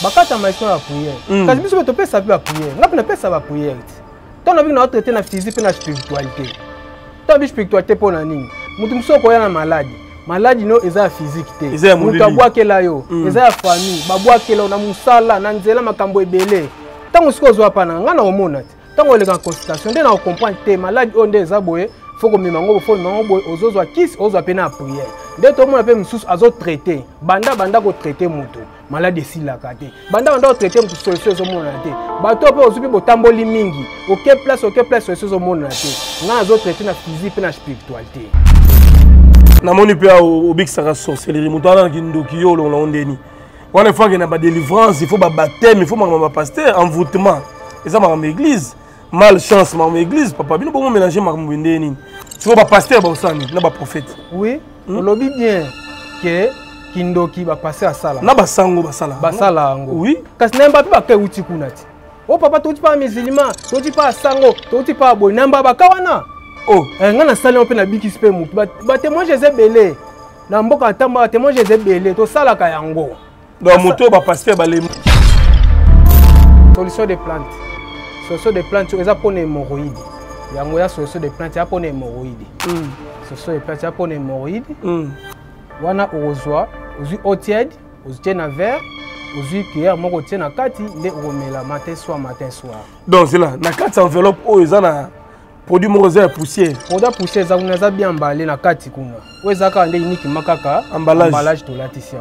bakata maison ya prière kasi biso to pesa ba prière ngapi na pesa ba prière tant na bino traiter na physique et na spiritualité tant bi spiritualité pona nini mutu musoko ya na maladie no eza physique te mutu abwakela yo eza ya famille babwakela na musala na nzela makambo ebele tango siko zo pa na ngana omona te tango le consultation nde na comprendre te maladie onde eza boye faut que mimango boye ozozwa kisi ozwa pena prière nde to mona pe mususu azo traiter banda ko traiter mutu maladie silaka te banda ko traiter mutu solution zo mona te bato pe ozupi botamboli mingi OK place solution zo mona te nga azo traiter na physique pe na spiritualité na moni pe au big sara sorcellerie mutu ana kindoki yo lo ondeni wana fois que na ba délivrance il faut ba baptême il faut ma pasteur envoûtement et ça ma église malchance ma église papa bino bon mélanger ma ndeni tu vois ba pasteur ba osani na ba prophète oui on lobby bien que kindoki ba passer à sala na ba sango ba sala ngo oui kasi namba pe ba ke uti kunati oh papa to uti pa musulman to uti pa sango to uti pa boy namba ba kawana oh nga na sala pe na biki spe mutu ba témoin Jésus belé na mboka tamba témoin Jésus belé to sala ka yango donc moto ba pasteur ba le solution de plantes. Solution de plantes, c'est pour les hémorroïdes. Il y a une solution de plantes, c'est pour les hémorroïdes. Solution de plantes, c'est pour les hémorroïdes. On a aux tiède, aux tièdes à verre, aux cuillères, aux tièdes à kati, les omela matin soir. Donc c'est là, na kati enveloppe, ils ont un produit morosé poussière. Produit poussière, ça on a bien emballé na kati kuna. Où est-ce qu'on a unique makaka emballage de latissier.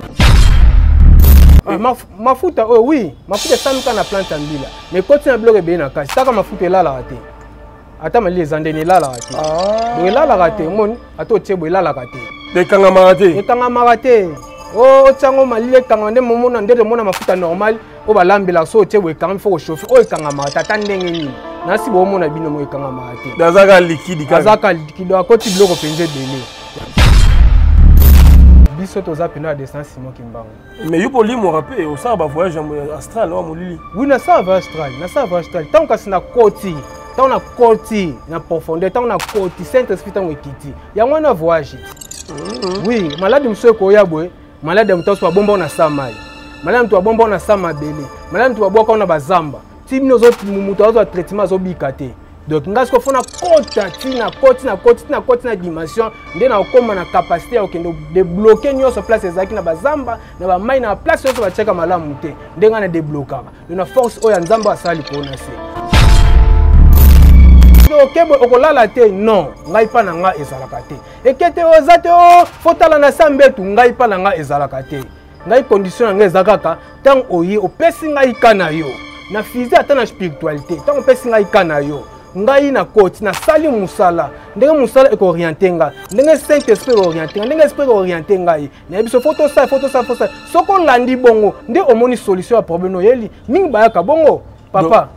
Mafuta oh oui mafuta sanuka na plante ambila mais continue à bloquer bien na kasi taka mafuta la raté ata mali ezandeni la raté donc la raté mon ato tshebo la raté de kanga maraté oh tsango mali kanga nde momona ndete mona mafuta normal o balambela so tshebo kanga faut chauffer o kanga maraté tandenge nini nasi bo mona bino mo kanga maraté dazaka liquide akoti bloko penze belé biso toza pena à distance Simon Kimbangu mais yo poli mo rappel au ça ba voyage astral wa molili oui na ça va astral tant que na koti tant na koti na profondeur tant na koti saint esprit tant ekiti yango na voyage oui malade mso ko yabwe malade mtoso bomba na samai malade mto bomba na sama bele malade mto boka na bazamba ti bino zo muto azo traitement zo bikate donc ngas ko fona kota koti na dimension nde na okoma na capacité ya kendo débloquer nyoso place ezaki na bazamba na ba mai na place yoso ba cheka malamu te ndenga na débloquer na force oya nzamba asali ko na se okebo okolala te non ngai pa na nga ezalaka te ekete ozate o fotala na sambetu ngai pa na nga ezalaka te ngai condition nga ezakaka tant oyi opesi ngai kana yo na physique ata na spiritualité tant opesi ngai kana yo ngai na koti na sali musala ndenge musala eko orienter nga ndenge saint esprit orienter ndenge esprit orienter ngai na biso photo ça soko landi bongo nde omoni solution ya problème yeli mingi bayaka bongo papa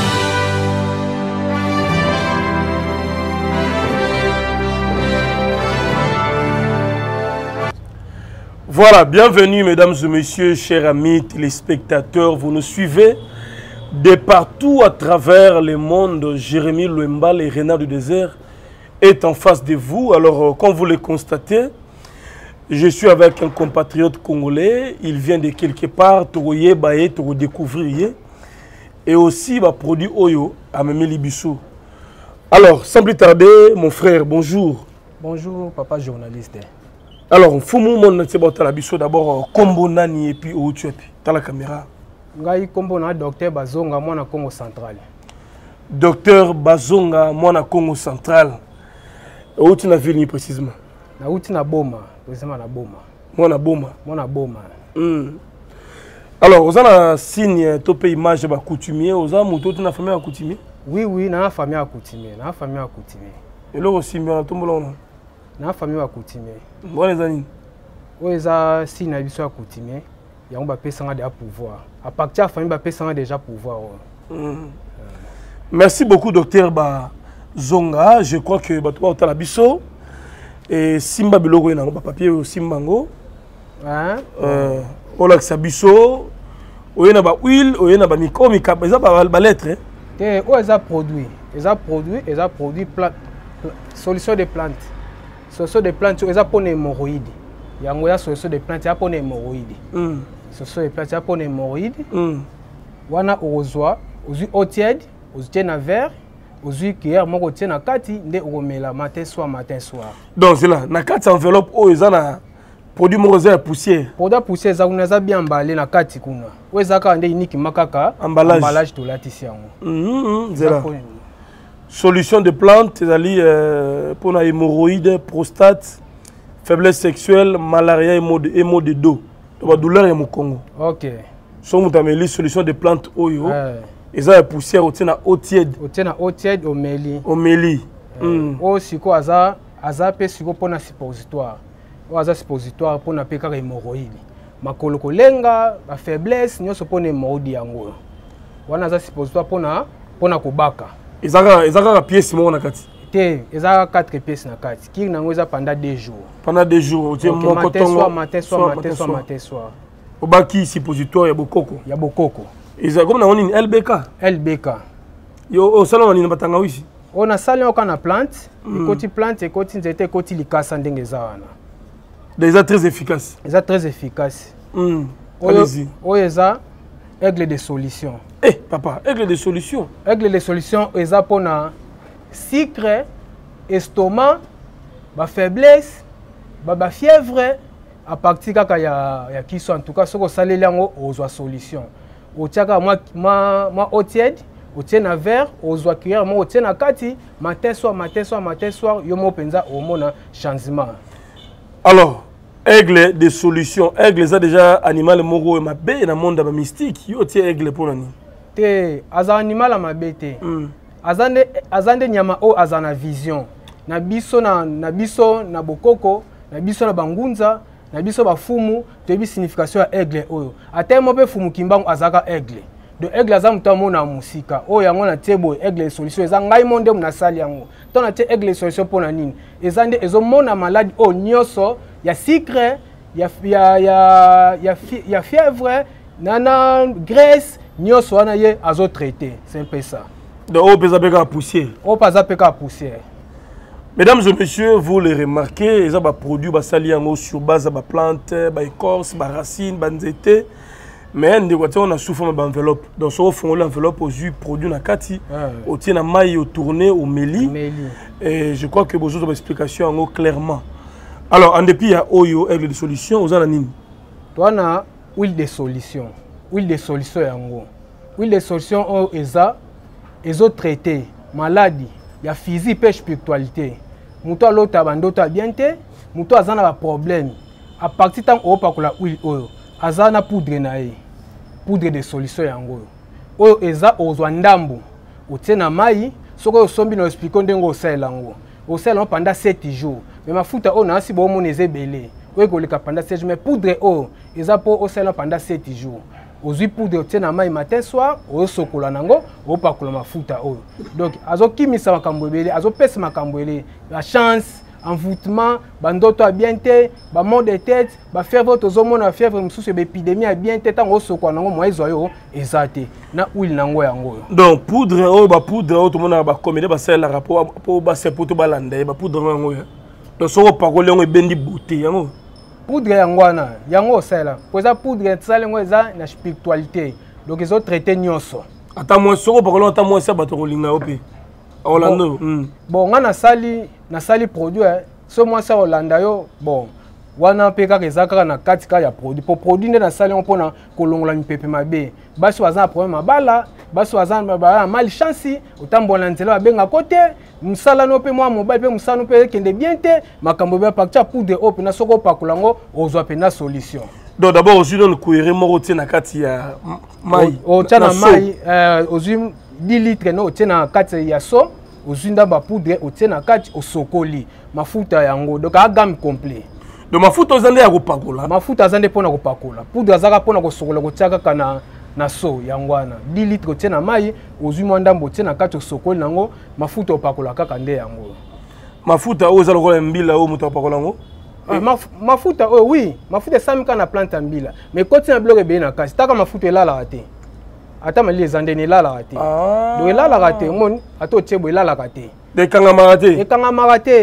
Voilà, bienvenue mesdames et messieurs, chers amis téléspectateurs, vous nous suivez de partout à travers le monde. Jérémy Louemba, le renard du désert, est en face de vous. Alors, comme vous le constatez, je suis avec un compatriote congolais. Il vient de quelque part, Toroye, Baye, Toro découvrir. Et aussi, produit Oyo, à Memeli Bissou. Alors, sans plus tarder, mon frère, bonjour. Bonjour, papa journaliste. Alors, il faut que d'abord, Kombo Nani et puis où tu es, dans la caméra. Ngai Kombo na docteur Bazonga, moi na Congo central. Docteur Bazonga, moi na Congo central. Où tu n'as vu précisément? Na où tu n'as Boma, précisément na Boma. Moi na Boma. Moi na Boma. Alors, vous avez un signe, tu peux image de coutumier, vous avez un tu na famille à coutumier? Oui, na famille à coutumier, na famille à coutumier. Et là aussi, on a tout le monde. Na famille à coutumier. Bon les amis. Oui, ça si na biso à coutumier, il y a un personne déjà pouvoir. À partir de la famille, personne déjà pouvoir. Merci beaucoup docteur Bazonga. Je crois que toi tu as la biso et Simba Biloko na papier au Simbango. Hein? Ola Sabiso, oyena ba huile, oyena ba micro, ça ba lettre. Et où est produit? Ils ont produit solution de plantes. Solution de plantes, ils ont pour les hémorroïdes. Il y a une solution de plantes, pour les hémorroïdes. Ce sont les plants pour les hémorroïdes. Wana ozwa, ozwi eau tiède, ozwi na verre, ozwi cuillère moko tie na kati nde okomela matin soir. Donc c'est là, na kati enveloppe o ezana produit moko za poussière. Produit poussière za kuna za bien emballé na kati kuna. O ezaka nde unique makaka emballage to latisi yango. C'est là. Solution de plantes, pour les hémorroïdes, prostate, faiblesse sexuelle, malaria et maux de dos. Donc la douleur est au Congo. OK. So mutameli solution de plantes oyo. Et ça poussière au tena eau tiède. Au tena eau tiède au meli. Au meli. O siko aza pe siko pona suppositoire. O aza suppositoire pona peka hémorroïde. Makolo kolenga, ba faiblesse nyoso pona hémorroïde yango. Wana aza suppositoire pona kobaka. Ezaka pièce mo na kati. Té, ezaka 4 pièces na kati. Ki nango eza pendant 2 jours. Pendant 2 jours, okay, matin soir. Obaki suppositoire ya bokoko. Ya bokoko. Eza comme na nini LBK. LBK. Yo o salon nini batanga wisi. On a salé na plante, ekoti plante ekoti nzete ekoti likasa ndenge eza wana. Déjà très efficace. Eza très efficace. Allez-y. Eza aigle de solution. Eh papa, aigle de solution. Aigle de solution eza pona sucre, estomac, ba faiblesse, ba fièvre à partir kaka ya kiso en tout cas soko saleli yango ozwa solution. Otiaka ma eau tiède, otie na verre, ozwa cuillère mo otie na kati, matin soir, yo mo penza omona changement. Alors, aigle de solution, aigle ça déjà animal moko mabe na monde ba mystique, yo tie aigle pour nani? Te aza animal mabe te. Azande nyama o azana vision. Na biso na bokoko, na biso na bangunza, na biso bafumu, tebi signification ya aigle oyo. Atemo pe fumu kimbango azaka aigle. De aigle aza muta mona musika. O yango na tebo aigle solution eza ngai monde muna sali yango. To na te aigle solution pona nini? Ezande ezomona maladi o nyoso ya sucre, ya fièvre, nana graisse, nyoso wana ye azo traiter. C'est un peu ça. Donc o pesa peka poussière. O pesa peka poussière. Mesdames et messieurs, vous les remarquez, ils ont des produits sur base de plantes, de écorces, de racines, de nzete. Mais on a souffert d'enveloppe. Donc, si on fait l'enveloppe aux yeux produits na kati, on tient la maille au tourné au méli. Et je crois que vous avez une explication clairement. Alors, en dépit, il y a Oyo, aigle de solution, vous avez une huile de solution. Huile de solution, huile de solution, ils ont traité maladie, il y a physique et spiritualité. Muto l'autre bandoto bien te, muto azana ba problème. À partir tant o pa kola huile oyo, azana poudre na e. Poudre de solution yango. Oyo eza ozwa ndambo. Otie na mai, soko osombi no expliquer ndengo osala yango. Osala pendant 7 jours. Mais mafuta o na si bo mo nezebele. Oyo koleka pendant 7 jours, mais poudre o eza po osala pendant 7 jours. Ozwi poudre otie na mai matin soir, osokola nango, opakola mafuta oyo. Donc azokimisa makambo ebele, azopesa makambo ebele, la chance, envoûtement, bandoto a bien te, ba mal de tête, ba fièvre tozomona fièvre mususu be épidémie a bien te tango osokola nango mo ezoyo ezate na huile nango yango. Donc poudre oyo ba poudre oyo to mona ba comédie ba sala rapport po ba sepoto ba landa ba poudre yango ya. Donc soko pakole yango ebendi beauté yango. Poudre yangwana, yango sala. Poza poudre tsalengo eza na spiritualité. Donc ils ont traité nyonso. Ata moi soko pakolo ata moi sa bato kolinga ope. Orlando. Bon, nga na sali produit so moi sa Orlando yo, bon. Wana peka kezaka na katika ya produit. Pour produit nde na sali on pona kolongola mipepe mabe. Baso azana problème mabala, baso azana malchance, otambola nzela benga côté. Musala no pe moi mobile pe musala no pe kende bien te makambo ba pakcha poudre ope na soko pakulango ozwa pe na solution. Donc d'abord aussi dans le courir moko tie na kati ya mai. O tia na mai ozwi 10 litres no tie na kati ya so ozwi ndamba poudre o tie na kati osokoli mafuta yango donc a gamme complet. Donc mafuta ozande ya kopakola. Mafuta azande pona kopakola. Poudre azaka pona kosokola ko tia kaka na so yangwana 10 litres tie na mai ozwi mwandambo tie na kati osokoli nango mafuta opakola kaka nde yango. Mafuta oza lokola mbila o muto opakola ngo. Mafuta oui, mafuta samika na plante mbila mais quand na bloc be na kasi taka mafuta elala raté. Ata mali ezande ne lala raté. Donc elala raté mon ato tiebo elala raté. De kanga maraté. E kanga maraté.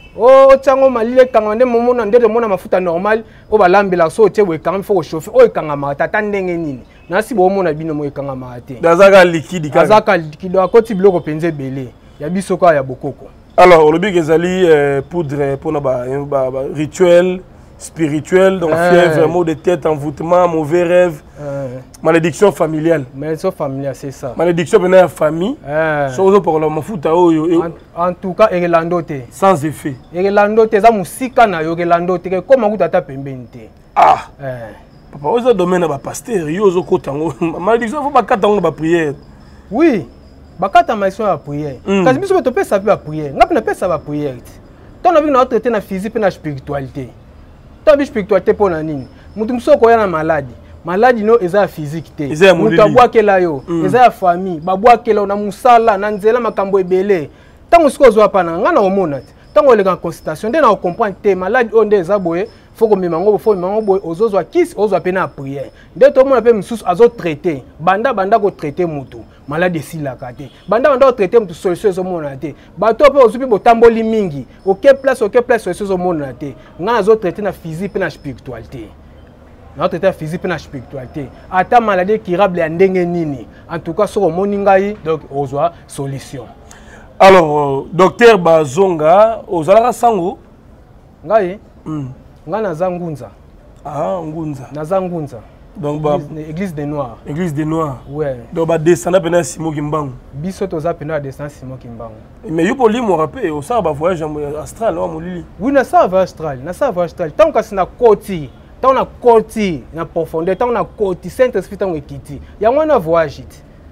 Oh, tiango malile kangande momona ndede mona mafuta normal o balambela so tie we kangam faut chauffer o kangama tata ndenge nini na si bo mona bino mo kangama te dazaka liquide dazaka liquide akoti biloko penze belé ya biso ka ya bokoko. Alors olobi kezali poudre pour na ba rituel spirituel donc fièvre, maux de tête, envoûtement, mauvais rêve, malédiction familiale. Malédiction familiale, c'est ça. Malédiction venant à la famille. Chose pour le mafuta. En tout cas, egelandote. Sans effet. Egelandote, ça musika na egelandote. Comment vous t'as pembente? Ah. Papa, vous avez domaine à pasteur. Vous avez kotango. Malédiction, vous pas katango ba prière. Oui. Bakata malédiction à prière. Quand je me topé ça peut prière. N'a pas ça va prière. Tant on a traité na physique et na spiritualité. Tant bi spiritualité pour na nini mutu msoko ya na maladie no eza physique te mutu abwakela yo eza ya famille babwakela na musala na nzela makambo ebele tango siko zo pana ngana omona te tango le consultation nde na comprendre te maladie onde eza boye faut que mimango boye ozozwa kisi ozwa pena prière nde to mona pe msusu azo traiter banda ko traiter mutu maladie silaka te banda ko traiter mutu solution zo mona te bato pe ozupi botamboli mingi aucun place solution zo mona te ngana azo traiter na physique na spiritualité na traiter na physique na spiritualité ata maladie curable ya ndenge nini en tout cas soko moni ngai donc ozwa solution. Alors docteur Bazonga ozalaka sango ngai nga naza ngunza. Ah, ngunza. Naza ngunza. Donc église des noirs. Église des noirs. Ouais. Donc ba descendre pena Simon Kimbangu. Biso toza pena descendre Simon Kimbangu. Mais yo poli mo rappel au ça ba voyage astral wa molili. Oui, na ça va astral, na ça va astral. Tant que c'est na côté, tant na côté, na profondeur, tant na côté Saint-Esprit tant ekiti. Ya ngwana voyage.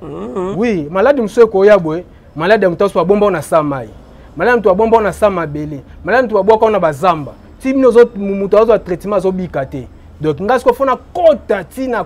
Oui, malade msoko ya boy, malade mtoso bomba na samai. Malade mtu bomba na sama bele. Malade mtu boka na bazamba. Si nous autres mutuazo traitement zo bikate donc ngasko fona kota tina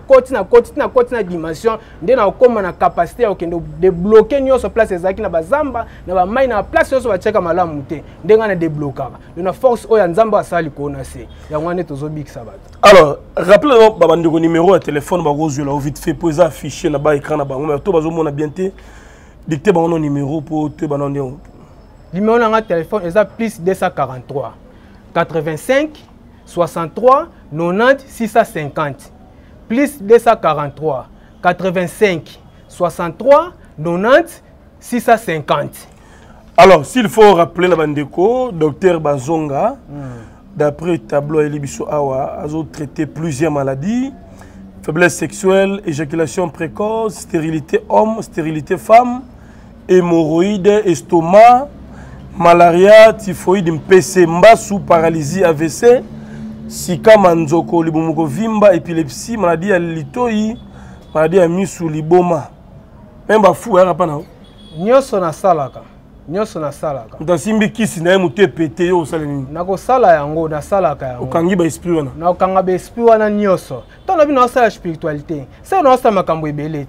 na dimension nde na okoma na capacité ya kendo débloquer nyoso place ezaki na bazamba na ba mai na place yoso ba cheka malamu te nde ngana débloquer na force oya nzamba asali kona se ya ngwane tozo bikisa bato. Alors rappelez-moi babandiko numéro de téléphone ba rozwe la vite fait poser afficher na ba écran na bango to bazo mona bien te dicter bango numéro pour te banonde numéro na téléphone eza plus 243 85 63 90 650 plus 243 85 63 90 650. Alors s'il faut rappeler la bandeko docteur Bazonga d'après tableau Elibiso Awa a traité plusieurs maladies, faiblesse sexuelle, éjaculation précoce, stérilité homme, stérilité femme, hémorroïdes, estomac, malaria, typhoïde, mpese, mbasu, paralysie, AVC, sika manzoko, libumuko vimba, épilepsie, maladie à litoi, maladie à misu, liboma. Même ba fou, ya pana. Nyoso na salaka. Nyoso na salaka. Ntasimbi kisi na muté pété yo saleni. Nako sala yango na salaka yango. Okangi ba esprit wana. Na okanga ba esprit wana nyoso. Tona bi na sala spiritualité. C'est na sala makambo ebele.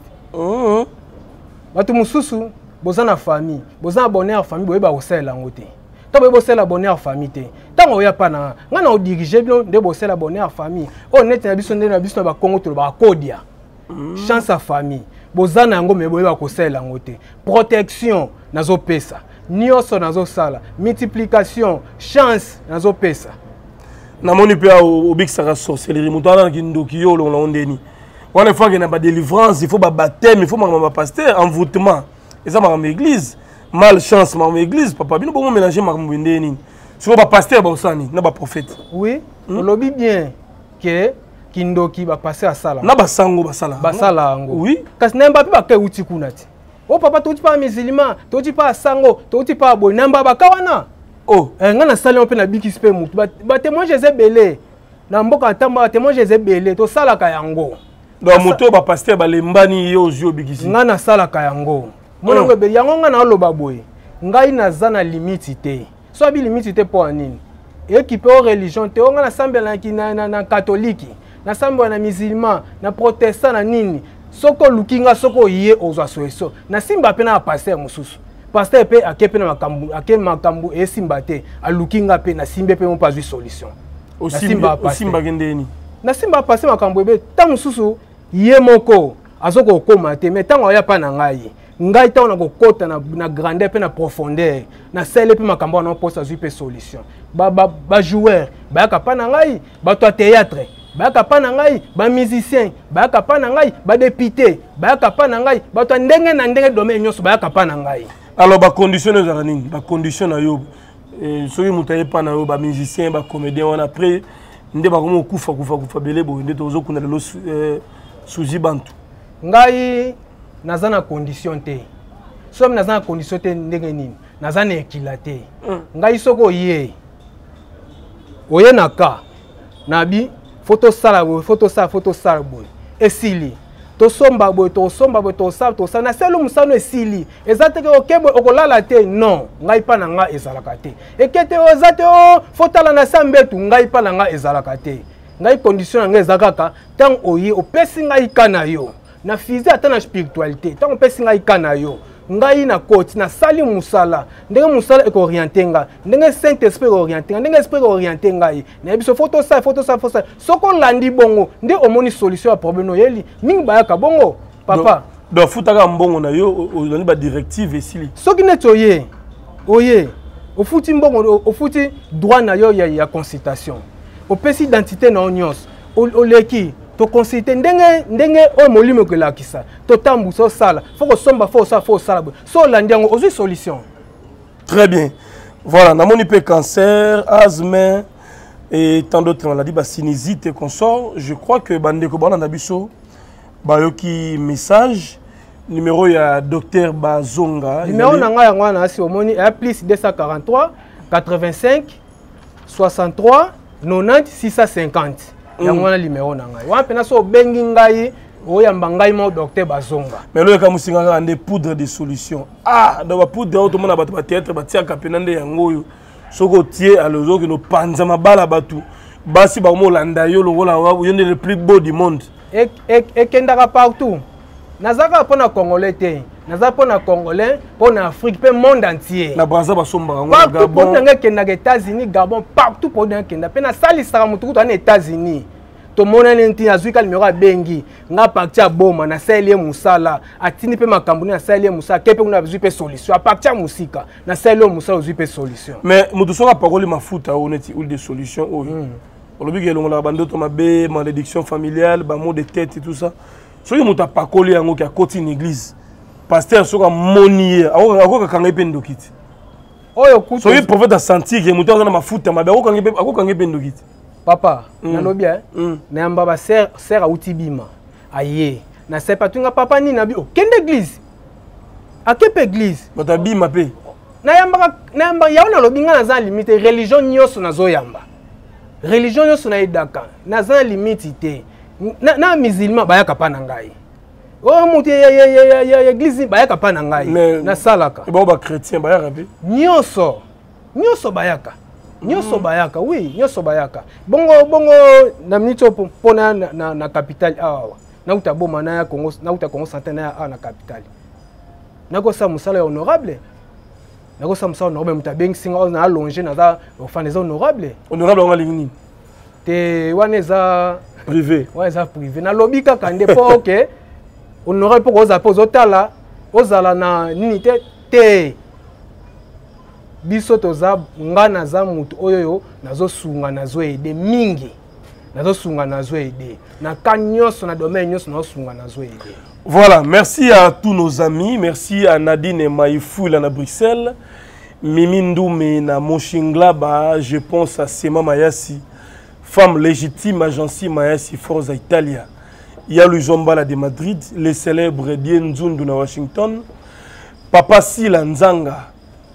Batu mususu bozana famille, bozana bonheur famille, boyeba osela ngote. To boyeba osela bonheur famille te. Tango ya pana, ngana o diriger bien de bosela bonheur famille. O net na biso na ba Congo to ba kodia. Chance à famille. Bozana yango me boyeba kosela ngote. Protection nazo pesa. Nyoso nazo sala, multiplication, chance nazo pesa. Na moni pe au big sara sorcellerie, mutana kindoki yo lo ondeni. Wana fois que na ba délivrance, il faut ba baptême, il faut ma pasteur, envoûtement. Et ça m'a église, malchance m'a église, papa bino bon mélanger m'a ndeni. Sur ba pasteur ba osani, na ba prophète. Oui, on lobi bien que kindoki ba passer à sala. Na ba sango ba sala. Ba sala ngo. Oui. Kasi nemba pe ba ke uti kunati. Oh papa toti pa musulman, toti pa sango, toti pa boy nemba ba kawana. Oh, ngana sala on pe na biki spe mutu. Ba témoin Jésus belé. Na mboka tamba témoin Jésus belé to sala ka yango. Donc moto ba pasteur ba lembani yo ozio bikisi. Ngana sala ka yango. Mona ngebe yango ngana oloba boye. Ngai naza na limite te. So bi limite te po anini. Équipe o religion te ngana sambela na catholique, na sambela na musulman, na protestant na nini. Soko lukinga soko yé ozwa soeso. Na simba pe na pasteur mususu. Pasteur pe akepe na makambu e simba te. A lukinga pe na simbe pe mo pas solution. O simba gendeni. Na simba pasteur makambu ebe ta mususu yé moko azoko koma te mais tango ya pa na ngai. ngai ta on a kokota na grandeur pe na profondeur na sele pe makambo na posa zui pe solution ba joueur ba kapa na ngai ba to théâtre ba kapa na ngai ba musicien ba kapa na ngai ba député ba kapa na ngai ba to ndenge na ndenge domaine nyonso ba kapa na ngai. Alors ba condition za nini ba condition na yo soki mutaye pa na yo ba musicien ba comédien on après nde ba komo kufa belé bo nde tozo kuna lelo suji bantu ngai naza na condition te somme naza na condition te ndenge nini naza na équilate ngai soko oye na ka nabi photo sala boy esili to somba boy to sa na selo musano esili ezate ke okebo okolala te non ngai pa na nga ezalaka te ekete ozate o fotala na sambetu ngai pa na nga ezalaka te ngai condition nga ezakaka tant oye opesi ngai kana yo na physique ata na spiritualité tant opesi ngai kana yo ngai na koti na sali musala ndenge musala eko orienter nga ndenge saint esprit orienter nga ndenge esprit orienter ngai na biso photo sa soko landi bongo nde omoni solution ya problème no yeli mingi bayaka bongo papa do futaka mbongo na yo ozoni ba directive esili soki net oye ofuti mbongo ofuti droit na yo ya consultation opesi identité na nyos oleki to consulter ndenge o molimo ke lakisa to tambu so sala faut somba faut sala so landiango ozu solution. Très bien. Voilà, namoni pe cancer, asthme et tant d'autres maladies ba sinusite et consort. Je crois que bandeko bana na biso bayoki message numéro ya docteur Bazonga. Numéro na nga yango na si omoni plus 243 85 63 90 650. Yango na numéro na ngai. Wa pena so bengi ngai oyamba ngai mo docteur Bazonga. Mais lo ka musinga nga ande poudre de solution. Ah, do ba poudre auto mona bato ba théâtre ba tia kapena nde yango yo. Soko tie alozo ki no panza mabala batu. Basi ba mo landa yo longola wa yo le plus beau du monde. Et kendaka partout. Nazaka pona congolais te. Nazaka pona congolais, pona Afrique, pe monde entier. Na Brazza ba somba ngo Gabon. Partout pour kendaka États-Unis, Gabon, partout pour kendaka. Pe na sali sara mutu to na États-Unis. To mona nenti azuka numéro bengi. Nga partia boma na sali musala. Atini pe makambu na sali musala. Kepe kuna bizu pe solution. A partia musika na sali musala bizu pe solution. Mais mutu soka parole mafuta oneti ou des solutions o. Olobi ke longola bando to mabe malédiction familiale, ba mot de tête et tout ça. Soki muta pakoli yango ki a koti une église. Pasteur soka monier, akoka kanga ipendo kiti. Oyo kuto. Soki prophète a senti que muta na mafuta mabe akoka ipendo kiti. Papa, nalobi na yamba ba ser a utibima. Aye. Na sepa tunga papa ni nabi o kende église. A kepe église. Bata bima pe. Na yamba yaona nalobi nga na za limite religion nyoso na zo yamba. Religion nyoso na idaka. Na za limite te. Na musulman bayaka pa na ngai. Oh mutu ya église bayaka pa na ngai. Na salaka. Ba chrétien bayaka pe. Nyoso bayaka. Nyoso bayaka, oui, nyoso bayaka. Bongo na minito pona na capitale awa. Na uta boma na Congo, na uta Congo centenaire na capitale. Nako sa musala honorable. Nako sa musala honorable mutabeng singa na allonger na za ofanaison honorable. Honorable on lingini. Te waneza privé. Ouais, ça privé. Na lobby kaka ndepo OK. Honorable poko za pozo tala, ozala na nini te. Biso toza ngana za mutu oyoyo nazo sunga nazo ede mingi. Nazo sunga nazo ede. Na kanyoso na domaine nyoso nazo sunga nazo ede. Voilà, merci à tous nos amis, merci à Nadine Maïfou là à Bruxelles, Mimi Ndoumé na Monshinglaba, je pense à Sema Mayasi, femme légitime agence Mayasi Forza Italia. Il y a Luzombala de Madrid, les célèbres Dienzundu na Washington, Papa Sila Nzanga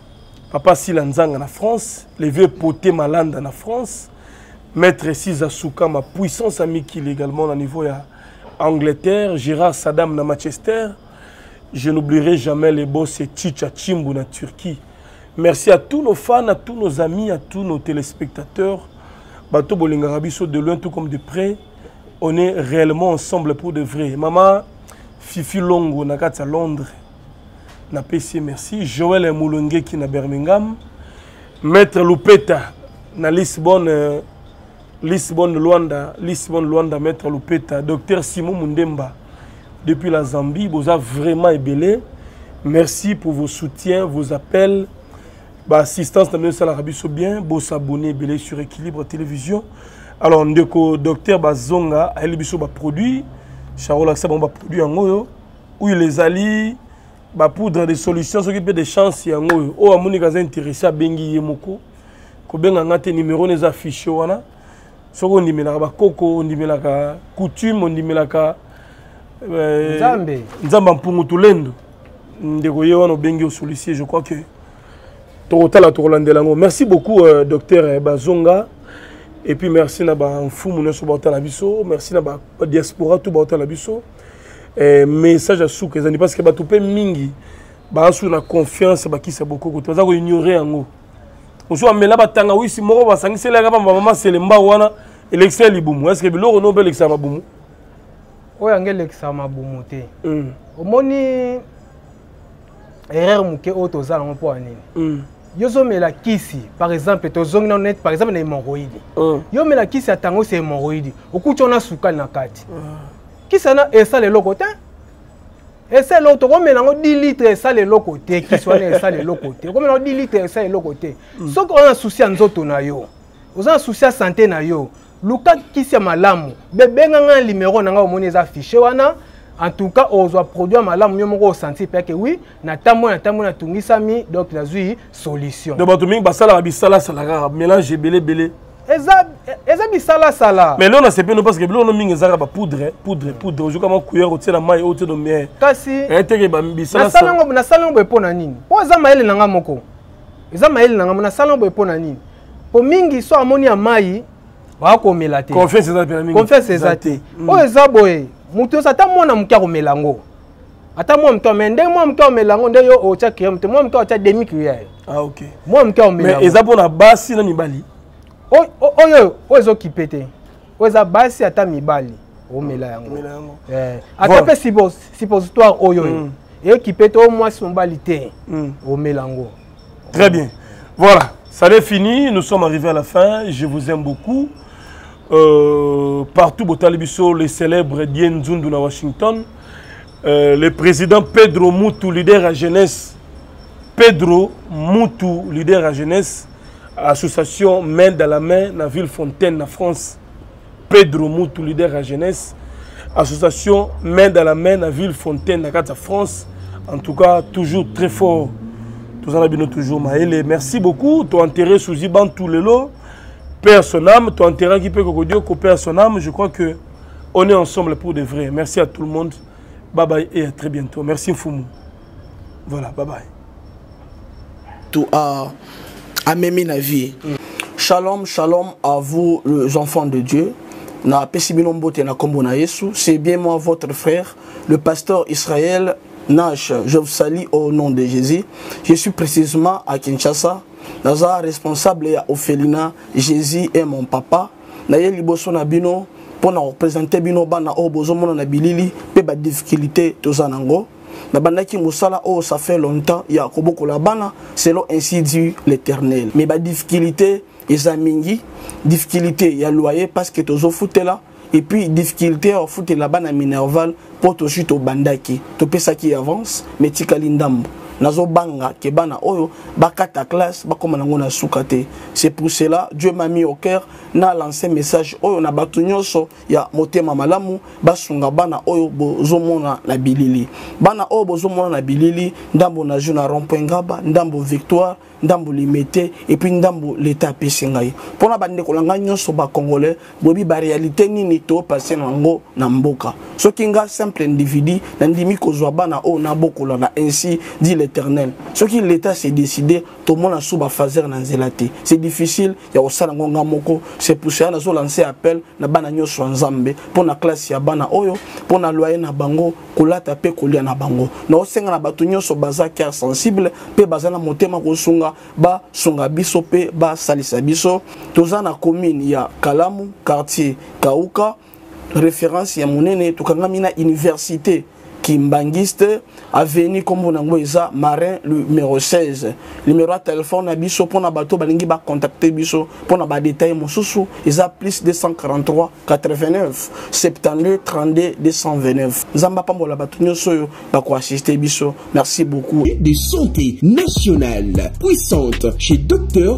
na France, les vieux Poté Malanda na France, Maître Siza Souka, ma puissance amie également au niveau ya Angleterre, Gérard Saddam na Manchester. Je n'oublierai jamais les boss et Chicha Chimbu na Turquie. Merci à tous nos fans, à tous nos amis, à tous nos téléspectateurs. Bato Bolingarabiso de loin tout comme de près. On est réellement ensemble pour de vrai. Maman Fifi Longo na Katsa Londres. Na PC merci. Joël Moulongue qui na Birmingham. Maître Lupeta na Lisbonne. Lisbonne Luanda, Maître Lupeta, Docteur Simon Mundemba, depuis la Zambie, vous avez vraiment ébélé. Merci pour vos soutiens, vos appels. Assistance dans l'Arabie bien, beau s'abonner belé sur Équilibre Télévision. Alors, ndeko docteur Bazonga a élibiso ba produit, Charles Aksa ba produit en goyo, où les alliés ba poudre des solutions s'occuper des chances en goyo. O amoni kaza intéressé à bengi yemoko, ko benga ngate numéro les affiché wana. Soko ndimela ba koko, ndimela ka coutume, ndimela ka Nzamba mpungu tulendo. Ndeko yewana bengi au solicier, je crois que merci beaucoup, docteur Bazonga. Et puis merci na ba mfu muna so ba la biso, merci na ba diaspora tout ba la biso. Message à sou que ça parce que ba topé mingi ba sou na confiance ba ki sa beaucoup ko toza ko ignorer yango. On so amela ba tanga wi si moko ba sangisela ka ba mama selemba wana élection libumu. Est-ce que biloko no be élection mabumu? Oya ngel élection mabumu te. Omoni erreur muke o toza na po anini. Yozo mela kisi par exemple tozongi na net par exemple na hémorroïde. Yo mela kisi atango c'est hémorroïde. Okuti ona sukali na kati. Kisi na esa le lokote. Esa lo to ko mela ngo 10 litres esa le lokote kisi wana esa le lokote. Ko mela 10 litres esa le lokote. Soko ona souci nzoto na yo. Oza souci ya santé na yo. Luka kisi ya malamu. Bebenga nga numéro na nga omoni eza affiché wana. En tout cas, on doit produire malamu mieux mon ressenti parce que oui, na tungisami donc la solution. De batuming basala bisala sala mélange belé. Eza bisala sala. Mais là on a c'est pas parce que là on mingi ezaka ba poudre. Je comme cuillère au na mai au de mer. Kasi eteke ba bisala sala. Na salon bo epona nini? Po eza maele nanga moko. Eza maele nanga na salon bo epona nini? Po mingi so amoni ya mai ba ko melate. Confiance eza pe mingi. Confiance eza te. O eza boye. Mutu ata mwana mukia komelango. Ata mwa mto mende mwa mto melango nde yo ocha krem te mwa mto ocha demi cuillère. Ah OK. Mwa mto melango. Mais eza pona basi na mibali. Oyo ozo kipete. Oza basi ata mibali. O mela yango. Ata pe suppositoire oyo. Et kipete au moins son balité. O melango. Très bien. Voilà, ça est fini, nous sommes arrivés à la fin. Je vous aime beaucoup. Partout au Talibiso, les célèbres Dien Zundu à Washington, le président Pedro Mutu, leader à jeunesse, Pedro Mutu, leader à jeunesse, association main dans la main, dans la ville Fontaine, en France. Pedro Mutu, leader à jeunesse, association main dans la main, dans la ville Fontaine, en France. En tout cas, toujours très fort. Tout ça, toujours Maëlle. Merci beaucoup. Tu as enterré sous Iban tout le lot. Père son âme, ton intérêt qui peut que père son âme, je crois que on est ensemble pour de vrai. Merci à tout le monde. Bye bye et à très bientôt. Merci Foumou. Voilà, bye bye. Tout à Mémi na vie. Shalom, shalom à vous les enfants de Dieu. Na Pesibinombote na Kombo na Yesu, c'est bien moi votre frère, le pasteur Israël Nash. Je vous salue au nom de Jésus. Je suis précisément à Kinshasa. Naza responsable ya Ophelina, Jésus est mon papa. Naye liboso na bino pour na représenter bino bana o bozomona na bilili pe ba difficulté tozanango. Na bandaki musala o ça fait longtemps ya koboko la bana selon ainsi dit l'Éternel. Mais ba difficulté ezamingi, difficulté ya loyer parce que tozo foutela et puis difficulté à foutre la bana minerval pour to chute au bandaki. To pesa qui avance mais tikali ndambo. Nazo banga ke bana oyo bakata classe bakoma nango na sukate. C'est pour cela Dieu m'a mis au cœur na lancé message oyo na batu nyonso ya motema malamu basunga bana oyo bozomona na bilili. Bana oyo bozomona na bilili ndambo na juna rond-point Ngaba, ndambo Victoire, ndambo Limité et puis ndambo l'état pesingai. Pona bande kolanga nyonso ba congolais bobi ba réalité nini to passer nango na mboka. Soki nga simple individu na ndimi kozwa bana oyo na bokola na ainsi dit l'Éternel. Ce qui l'État s'est décidé, tout le monde a sous fazer na zelate. C'est difficile, il y a aussi ngonga moko. C'est pour ça que nous lancé appel na bana nyoso nzambe pour na classe ya bana oyo, pour na loyer na bango, kolata pe kolia na bango. Na osenga na batu nyoso baza cœur sensible, pe baza na motema ko sunga ba sunga biso pe ba salisa biso. Toza na commune ya Kalamu, quartier Kauka, référence ya monene tukanga mina université Kimbangiste, avenue comme Eza, Marin, numéro 16. Numéro de téléphone, biso pour na bateau, balingi ba contacter biso pour na ba détail mosusu, Eza plus 243 89 72 32 229. Zamba pambola bato nyoso ba ko assister biso. Merci beaucoup. De santé nationale puissante chez Docteur